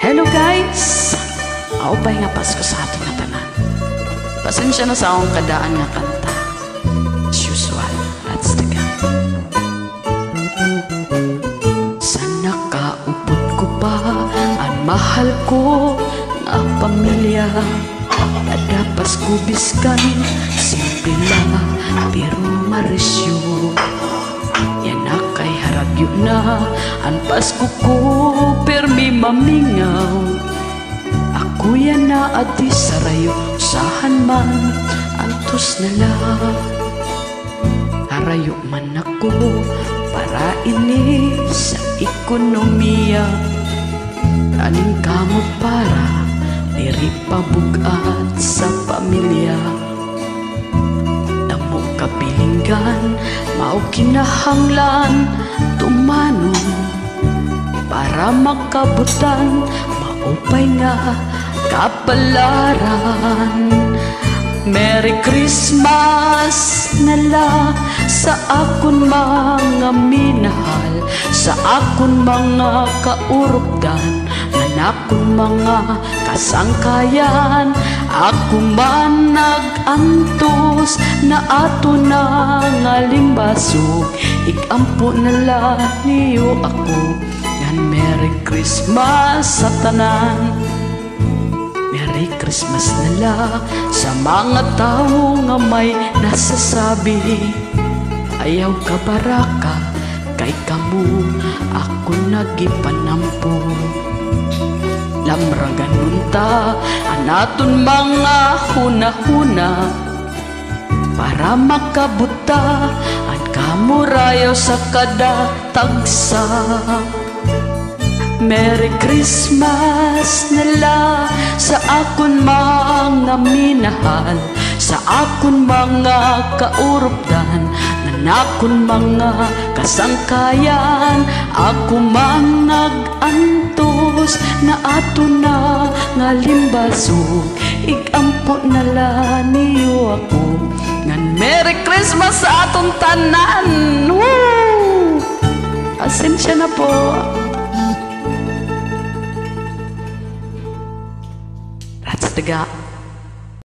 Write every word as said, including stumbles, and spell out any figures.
Hello guys! Ako ba nga Pasko sa ating nga tanan? Pasensya na sa akong kadaan nga kanta. As usual, let's take it. Sa nakaupot ko pa ang mahal ko nga pamilya. Kada Pasko biskan, simple lang pero maresyo. Yan na kay haragyo na ang Pasko ko permi mamingaw. Ako yan na adi sarayo sahan man antos na lang. Harayo man ako para ini sa ekonomiya. Kaning kamo para diri pabugat sa pamilya. Damo kabilinggan mao kinahanglan tumanon para makabutan maupay nga kapalaran. Merry Christmas nala sa akon mga minahal, sa akon mga kaurupdan, nanakon mga kasangkayan. Ako man nag-antos na ato na nga limbasog, ikampo nala niyo ako. Yan Merry Christmas sa tanan. Merry Christmas nala sa mga tao nga may nasasabi, ayaw ka baraka kay kamu ako nagipanampo. Lamragan nunta anaton mga huna-huna para makabuta ang kamurayaw sa kada tagsa. Merry Christmas nala sa akon mga minahal, sa akon mga kaurupdan, nanakon mga kasangkayan. Ako man nag-antos na ato na nga limbasog, ikampo nala niyo ako. Ngan Merry Christmas sa aton tanan. Woo! Pasensya na po. That's the guy.